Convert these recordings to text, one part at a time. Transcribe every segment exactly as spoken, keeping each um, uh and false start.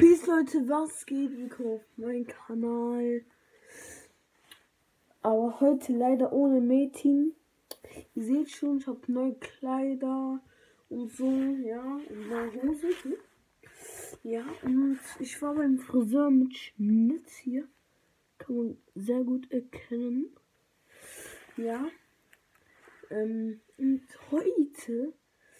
Peace Leute, was geht? Willkommen auf meinem Kanal. Aber heute leider ohne Meeting. Ihr seht schon, ich habe neue Kleider und so, ja, und neue Hose. Hm? Ja, und ich war beim Friseur mit Schnitt hier. Kann man sehr gut erkennen. Ja. Ähm, und heute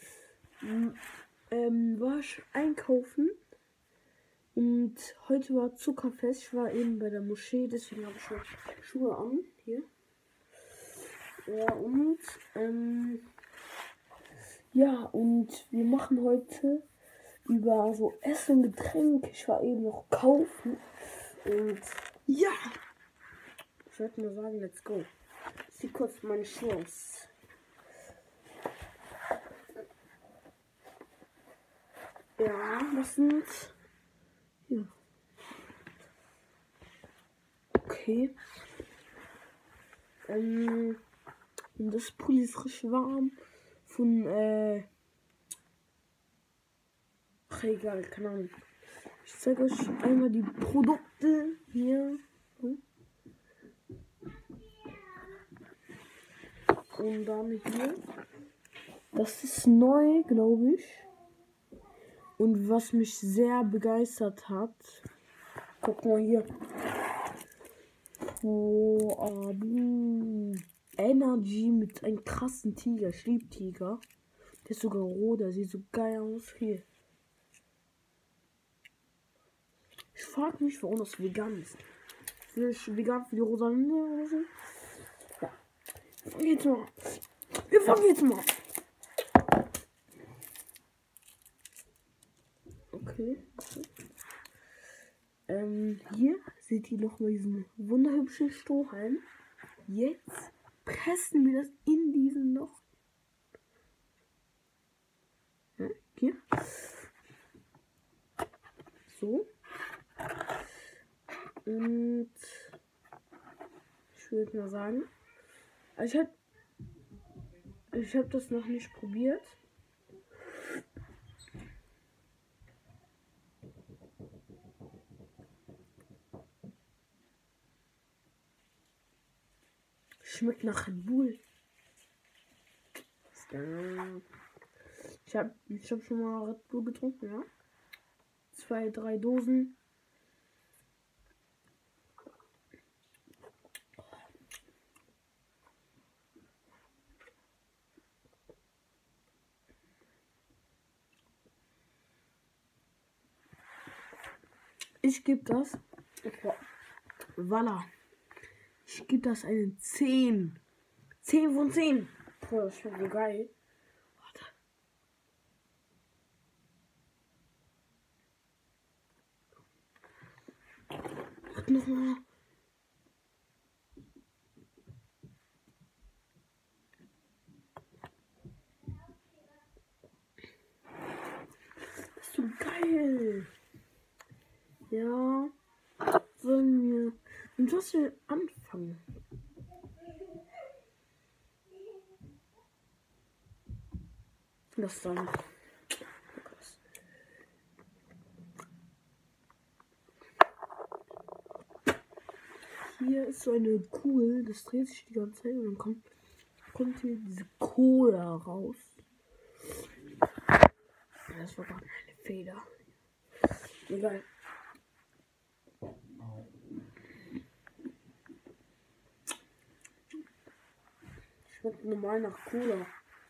ähm, war ich einkaufen. Und heute war Zuckerfest. Ich war eben bei der Moschee, deswegen habe ich schon Schuhe an. Hier. Ja, und ähm, ja, und wir machen heute über so Essen und Getränk. Ich war eben noch kaufen. Und ja, ich würde nur sagen, let's go. Ich zieh kurz meine Schuhe aus. Ja, das sind hier. Okay. Ähm, und das Pulli ist frisch warm. Von, äh. Ach, egal, keine Ahnung. Ich zeige euch einmal die Produkte hier. Und dann hier. Das ist neu, glaube ich. Und was mich sehr begeistert hat. Guck mal hier. Oh, Abu. Energy mit einem krassen Tiger. Ich liebe Tiger. Der ist sogar rot. Der sieht so geil aus. Hier. Ich frage mich, warum das vegan ist. Ist vegan für die Rosalinde oder so? Ja. Wir fangen jetzt mal. Wir fangen jetzt mal. Okay. Ähm, hier seht ihr noch mal diesen wunderhübschen Strohhalm. Jetzt pressen wir das in diesen Loch. Ja, hier. So. Und ich würde mal sagen, also ich habe ich hab das noch nicht probiert. Schmeckt nach Red Bull. Ich habe ich hab schon mal Red Bull getrunken, ja. Zwei, drei Dosen. Ich gebe das. Okay. Voila. Ich gebe das eine zehn. zehn von zehn. Boah, das schmeckt so geil. Warte. Warte nochmal. Das ist so geil. Ja. Sollen wir. Und was wir anfangen? Das dann. Hier ist so eine Kugel, das dreht sich die ganze Zeit und dann kommt, kommt hier diese Cola raus. Das war gerade eine Feder. Egal. Schmeckt normal nach Cola.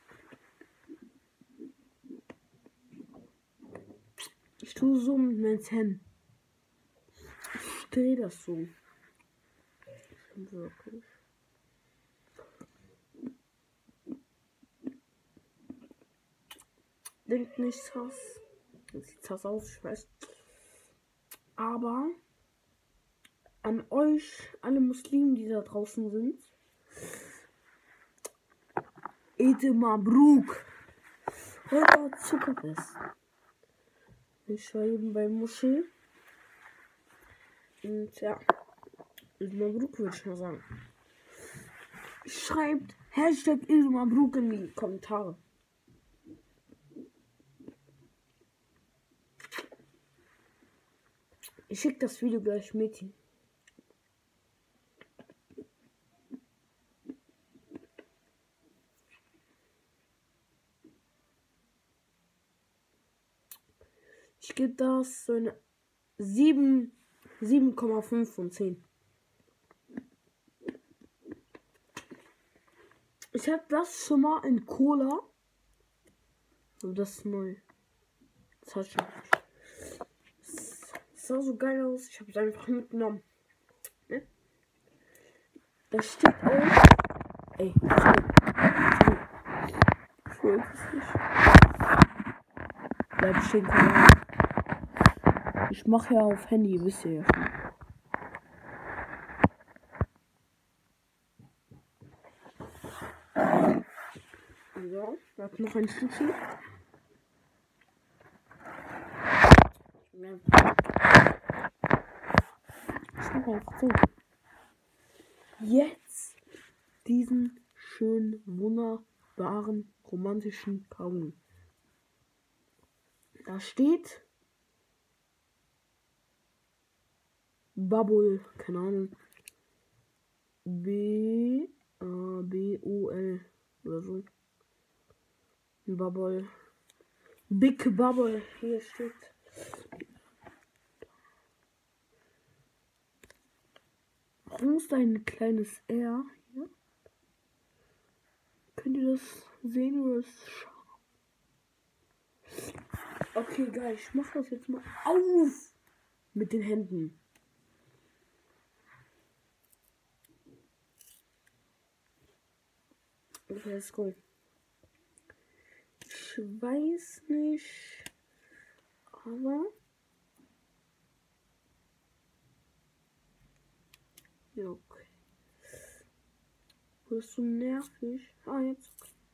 Ich tue so mit meinen Zähnen. Ich drehe das so. Wirklich. Denkt nicht sass. Das sieht sass aus, ich weiß. Aber an euch, alle Muslimen, die da draußen sind, Eid Mabruk. Heute Zuckerfest. Ich war eben bei Moschee. Und ja, Eid Mabruk würde ich mal sagen. Schreibt Hashtag Eid Mabruk in die Kommentare. Ich schicke das Video gleich mit. Ich gebe das so eine sieben, sieben Komma fünf von zehn. Ich habe das schon mal in Cola. Und das ist neu. Das hat schon. Das sah so geil aus. Ich habe es einfach mitgenommen. Ne? Da steht auch. Ey, sorry. Ich wollte es nicht. Bleib stehen, Kanal. Ich mache ja auf Handy, wisst ihr ja schon. So, da hat noch ein Stückchen. Ich mache einfach so. Jetzt diesen schönen, wunderbaren, romantischen Kaugummi. Da steht Bubble, keine Ahnung. B A B O L oder so. Bubble. Big Bubble. Hier steht. Warum ist da ein kleines R hier? Könnt ihr das sehen oder ist scharf? Okay, geil. Ich mach das jetzt mal auf mit den Händen. Okay, let's go. Ich weiß nicht, aber ja, okay. Das ist so nervig. Ah, jetzt.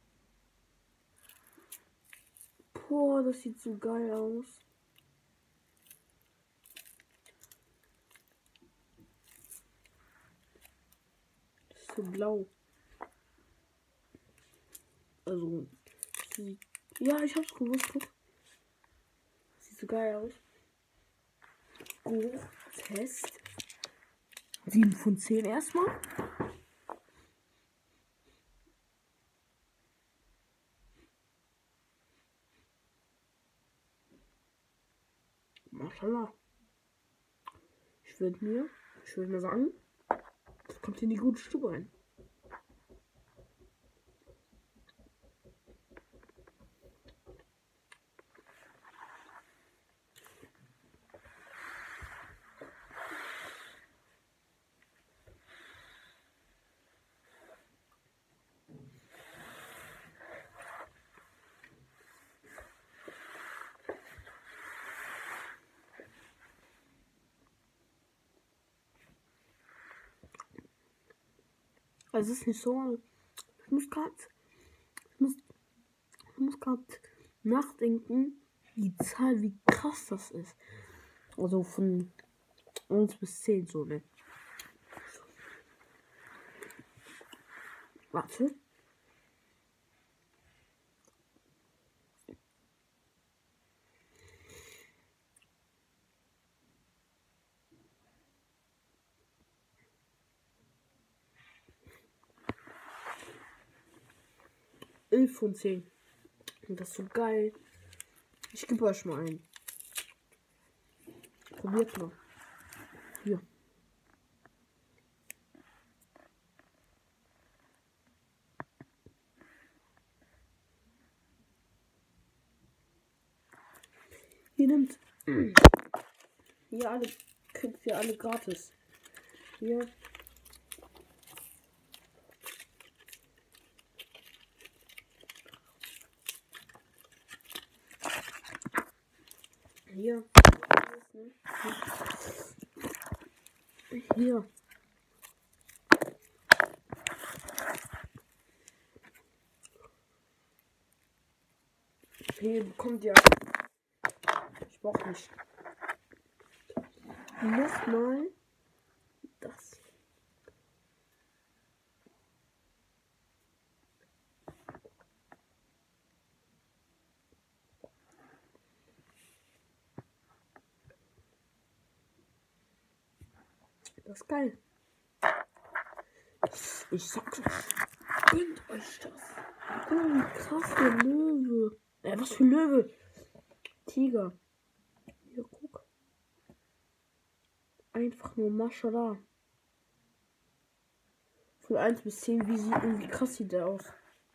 Boah, das sieht so geil aus. Das ist so blau. Also, sieht, ja, ich hab's gewusst. Guck. Sieht so geil aus. Go, Test. sieben von zehn erstmal. Maschallah. Ich würde mir, ich würde mir sagen, das kommt in die gute Stube rein. Also es ist nicht so. Ich muss gerade. Ich muss, ich muss gerade nachdenken, die Zahl, wie krass das ist. Also von eins bis zehn so, ne? Warte. elf von zehn. Und das ist so geil. Ich gebe euch mal ein. Probiert mal. Hier. Ihr nimmt. Hier alle. Kriegt ihr alle gratis. Hier. Hier. Hier. Hier bekommt ihr. Ich brauch nicht. Nochmal. Das. Das ist geil. Ich, ich sag's euch. Gönnt euch das. Guck mal, wie krass der Löwe. Äh, was für Löwe? Tiger. Hier, guck. Einfach nur Maschallah. Von eins bis zehn, wie, sieht, wie krass sieht der aus?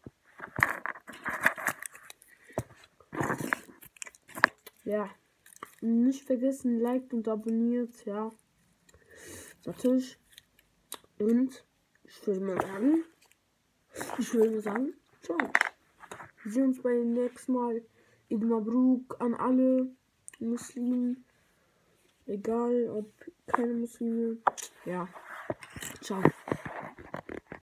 Ja. Nicht vergessen, liked und abonniert, ja. Natürlich. Und ich würde mal sagen, ich würde mal sagen, ciao. Wir sehen uns beim nächsten Mal. Eid Mabruk an alle Muslimen. Egal ob keine Muslime. Ja. Ciao.